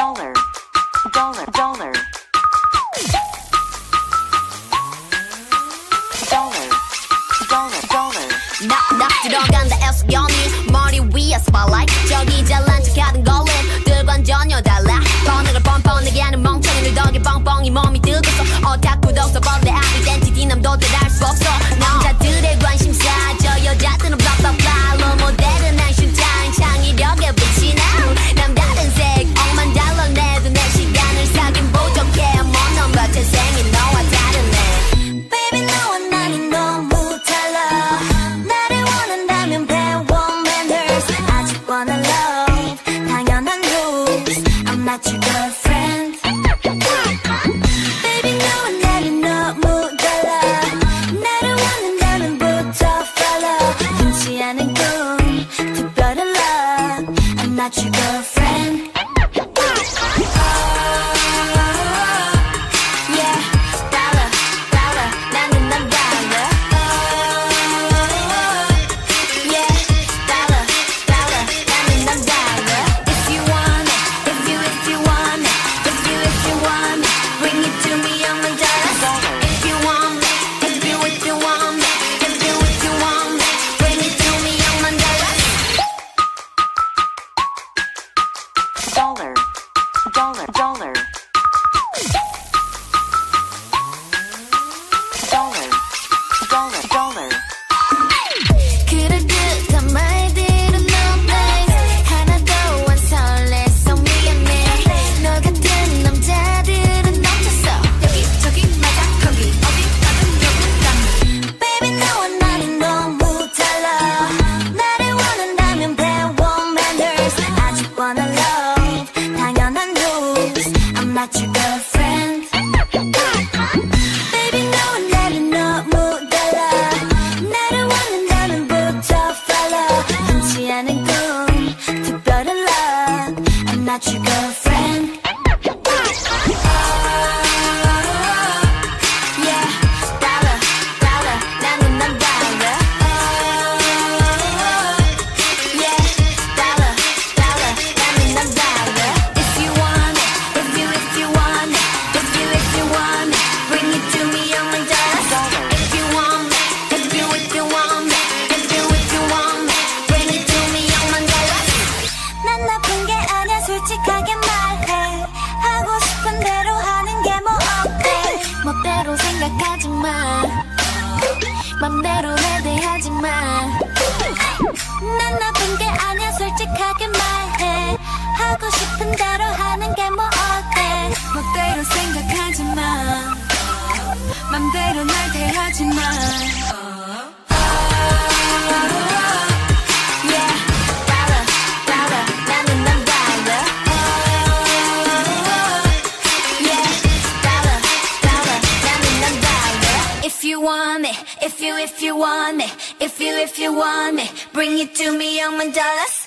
dollar, dollar, dollar, dollar, dollar, dollar. 나 들어간다 애쓰견이 머리 위에 spotlight. 저기 잘난 척하던 걸림들과는 전혀 달라. 번호를 뻔뻔하게 하는 멍청이들 덕에 뻥뻥이 몸이 뜨겠어. 오타쿠 독서 벌레 아이덴티티 남도들 알 수 없어. 남자들의 관심사 저 여자들은 블라블라. 모델은 슈타인 창의력에 빛이 나. 남다른 색 억만 달러 내도 내 시간을 사긴 부족해. 먼 넘버 재생이 너와 다르네. Baby 너와 나는 너무 달라. 나를 원한다면 배워 manners. 아직 wanna love 당연한 rules. I'm not your girlfriend. Baby 너와 나는 너무 달라. 나를 원한다면부터 follow. 흔치 않은 꿈 특별한 love. I'm not your girlfriend. Yeah, 달라 달라 나는 난 달라. Yeah, 달라 달라 나는 난 달라. If you want it, if you want it, if you want it, bring it to me, I'm a dollar. If you want me, if you want me, if you want me, bring it to me, I'm a dollar. Dollar, dollar, dollar, dollar, dollar, dollar. 그럴듯한 말들은 no place. 하나도 안 설레서 미안해. 너 같은 남자들은 넘쳤어. 여기저기 맞아 거기 어디 가든 누군가. Baby 너와 나는 너무 달라. 나를 원한다면 배워 manners. 아직 wanna love 당연한 rules. I'm not your girlfriend. Baby 너와 나는 너무 달라. 나를 원한다면부터 follow. 흔치 않은 꿈 특별한 love. I'm not your girlfriend. Yeah, 달라 달라 나는 난 달라. Yeah, 달라 달라 나는 난 달라. If you want it, if you want it, if you want it, bring it to me, I'm a dollar. If you want me, if you want me, if you want me, bring it to me, I'm a dollar. 난 나쁜 게 아니야 솔직하게 말해. 하고 싶은 대로 하는 게 뭐 어때. 멋대로 생각하지 마. 맘대로 내 대하지 마. 난 나쁜 게 아니야 솔직하게 말해. 하고 싶은 대로 하는 게 뭐 어때. 멋대로 생각하지 마. 맘대로 날 대하지 마. Yeah, 달라 달라 나는 난 달라. Yeah, 달라 달라 나는 난 달라. If you want it, if you want it, if you want it, bring it to me, I'm a dollar.